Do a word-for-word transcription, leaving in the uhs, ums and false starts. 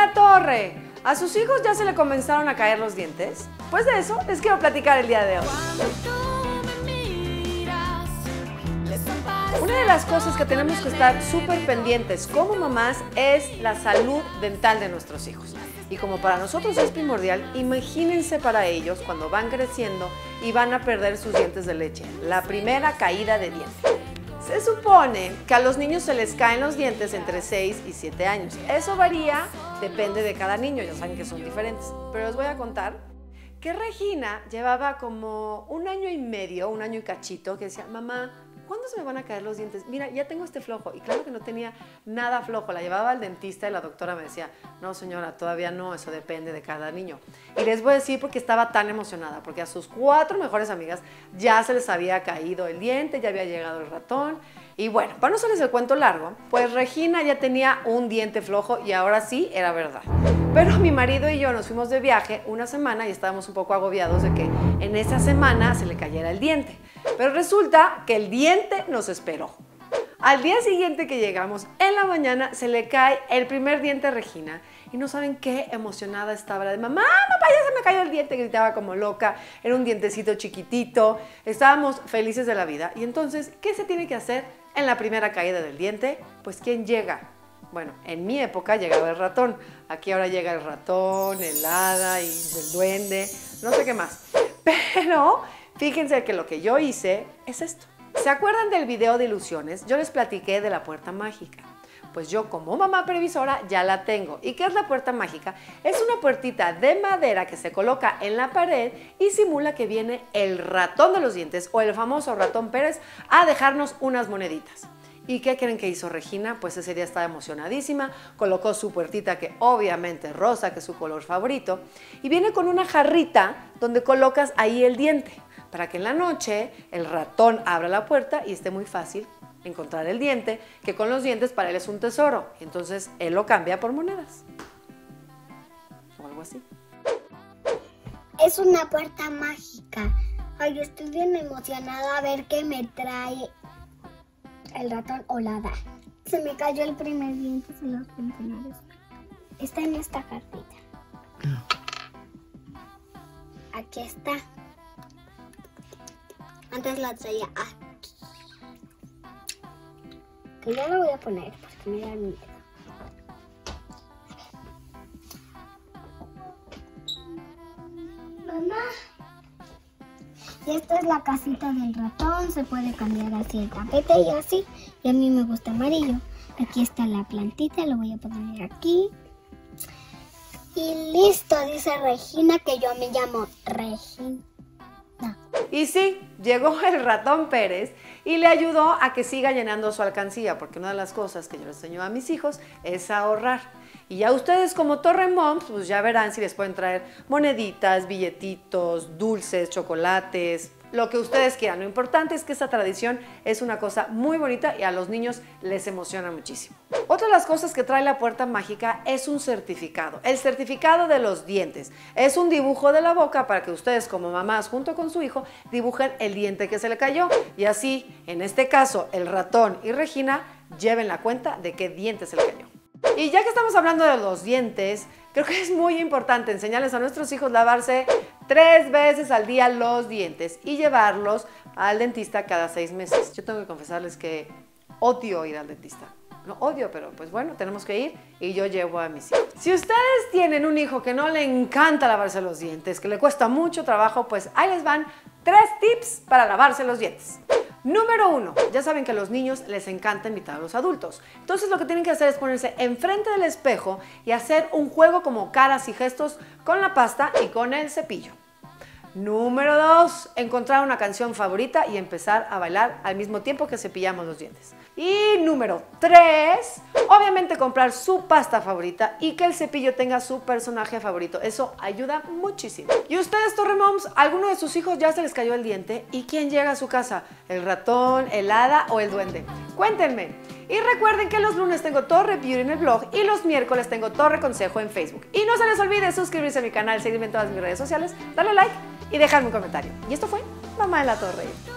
la Torre, ¿a sus hijos ya se le comenzaron a caer los dientes? Pues de eso les quiero platicar el día de hoy. Una de las cosas que tenemos que estar súper pendientes como mamás es la salud dental de nuestros hijos. Y como para nosotros es primordial, imagínense para ellos cuando van creciendo y van a perder sus dientes de leche. La primera caída de dientes. Se supone que a los niños se les caen los dientes entre seis y siete años. Eso varía, depende de cada niño, ya saben que son diferentes. Pero les voy a contar que Regina llevaba como un año y medio, un año y cachito, que decía, mamá, ¿cuándo se me van a caer los dientes? Mira, ya tengo este flojo. Y claro que no tenía nada flojo. La llevaba al dentista y la doctora me decía, no señora, todavía no, eso depende de cada niño. Y les voy a decir porque estaba tan emocionada, porque a sus cuatro mejores amigas ya se les había caído el diente, ya había llegado el ratón. Y bueno, para no hacerles el cuento largo, pues Regina ya tenía un diente flojo y ahora sí era verdad. Pero mi marido y yo nos fuimos de viaje una semana y estábamos un poco agobiados de que en esa semana se le cayera el diente. Pero resulta que el diente nos esperó. Al día siguiente que llegamos, en la mañana, se le cae el primer diente a Regina. Y no saben qué emocionada estaba la de mamá, papá, ya se me cayó el diente, gritaba como loca. Era un dientecito chiquitito. Estábamos felices de la vida. Y entonces, ¿qué se tiene que hacer en la primera caída del diente? Pues, ¿quién llega? Bueno, en mi época llegaba el ratón. Aquí ahora llega el ratón, el hada y el duende, no sé qué más. Pero fíjense que lo que yo hice es esto. ¿Se acuerdan del video de ilusiones? Yo les platiqué de la puerta mágica. Pues yo como mamá previsora ya la tengo. ¿Y qué es la puerta mágica? Es una puertita de madera que se coloca en la pared y simula que viene el ratón de los dientes o el famoso ratón Pérez a dejarnos unas moneditas. ¿Y qué creen que hizo Regina? Pues ese día estaba emocionadísima, colocó su puertita que obviamente es rosa, que es su color favorito, y viene con una jarrita donde colocas ahí el diente, para que en la noche el ratón abra la puerta y esté muy fácil encontrar el diente, que con los dientes para él es un tesoro, entonces él lo cambia por monedas, o algo así. Es una puerta mágica. Ay, estoy bien emocionada a ver qué me trae el ratón o la hada. Se me cayó el primer diente, se los voy a enseñar. Está en esta cartita. Aquí está. Antes la traía aquí. Que ya lo voy a poner porque me da miedo. Mamá. Y esta es la casita del ratón, se puede cambiar así el tapete y así. Y a mí me gusta amarillo. Aquí está la plantita, lo voy a poner aquí. Y listo, dice Regina que yo me llamo Regina. Y sí, llegó el ratón Pérez y le ayudó a que siga llenando su alcancía, porque una de las cosas que yo les enseño a mis hijos es ahorrar. Y ya ustedes como Torre Moms, pues ya verán si les pueden traer moneditas, billetitos, dulces, chocolates, lo que ustedes quieran. Lo importante es que esta tradición es una cosa muy bonita y a los niños les emociona muchísimo. Otra de las cosas que trae la puerta mágica es un certificado. El certificado de los dientes. Es un dibujo de la boca para que ustedes como mamás junto con su hijo dibujen el diente que se le cayó. Y así, en este caso, el ratón y Regina lleven la cuenta de qué diente se le cayó. Y ya que estamos hablando de los dientes, creo que es muy importante enseñarles a nuestros hijos lavarse tres veces al día los dientes y llevarlos al dentista cada seis meses. Yo tengo que confesarles que odio ir al dentista. No odio, pero pues bueno, tenemos que ir y yo llevo a mis hijos. Si ustedes tienen un hijo que no le encanta lavarse los dientes, que le cuesta mucho trabajo, pues ahí les van tres tips para lavarse los dientes. Número uno, ya saben que a los niños les encanta imitar a los adultos. Entonces lo que tienen que hacer es ponerse enfrente del espejo y hacer un juego como caras y gestos con la pasta y con el cepillo. Número dos, encontrar una canción favorita y empezar a bailar al mismo tiempo que cepillamos los dientes. Y número tres, obviamente comprar su pasta favorita y que el cepillo tenga su personaje favorito. Eso ayuda muchísimo. ¿Y ustedes, Torre Moms, alguno de sus hijos ya se les cayó el diente? ¿Y quién llega a su casa? ¿El ratón, el hada o el duende? Cuéntenme. Y recuerden que los lunes tengo Torre Beauty en el blog y los miércoles tengo Torre Consejo en Facebook. Y no se les olvide suscribirse a mi canal, seguirme en todas mis redes sociales, darle like y dejarme un comentario. Y esto fue Mamá de la Torre.